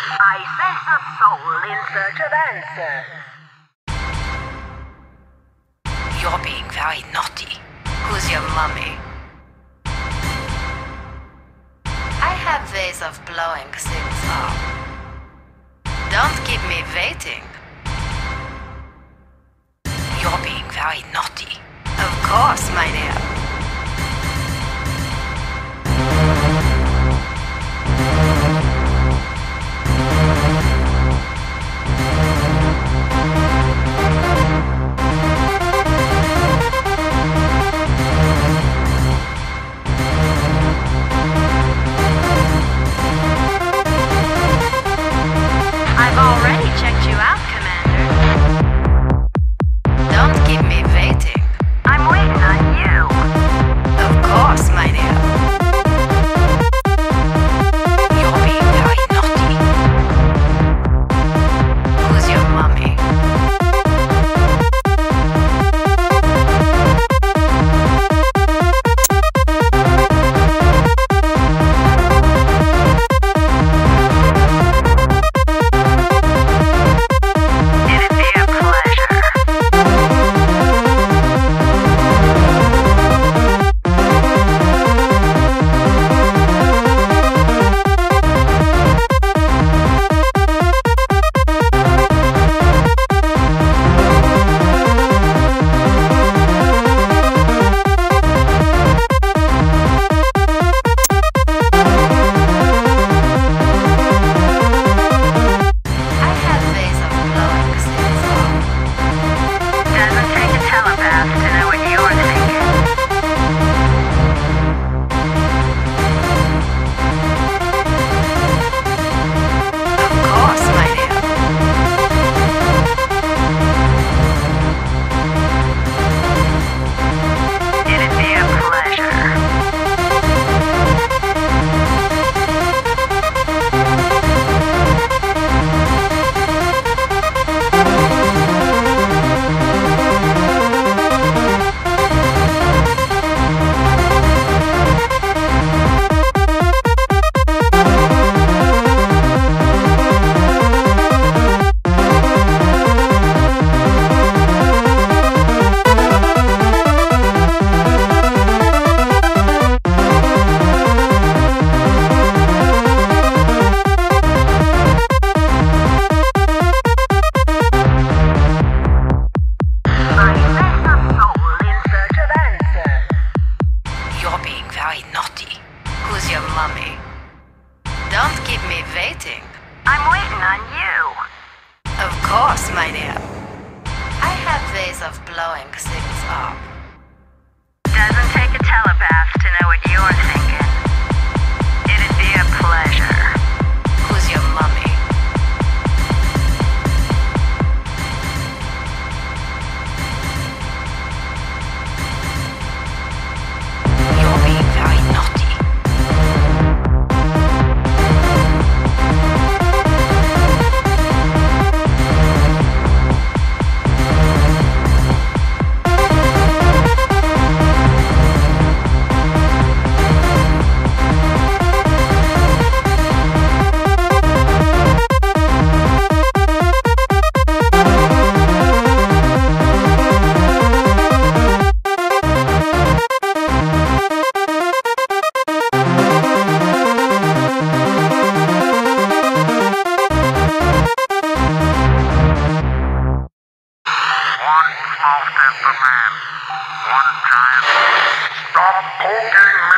I sense a soul in search of answers. You're being very naughty. Who's your mummy? I have ways of blowing things up. Don't keep me waiting. You're being very naughty. Of course, my dear. I've already checked you out, Commander. Don't keep me waiting. I'm waiting on you. Of course, my dear. You're being very naughty. Who's your mummy? It'd be a pleasure. I have ways of blowing things up. Doesn't take a telepath to know what you're thinking. Of course, my dear. It'd be a pleasure. I sense a soul in search of answers. You're being very naughty. Who's your mummy? Don't keep me waiting. I'm waiting on you. Of course, my dear. I have ways of blowing things up. Doesn't take a telepath to know what you're thinking. It'd be a pleasure. Who's your mummy? You're being very naughty. One small step for man, one giant leap. Stop poking me!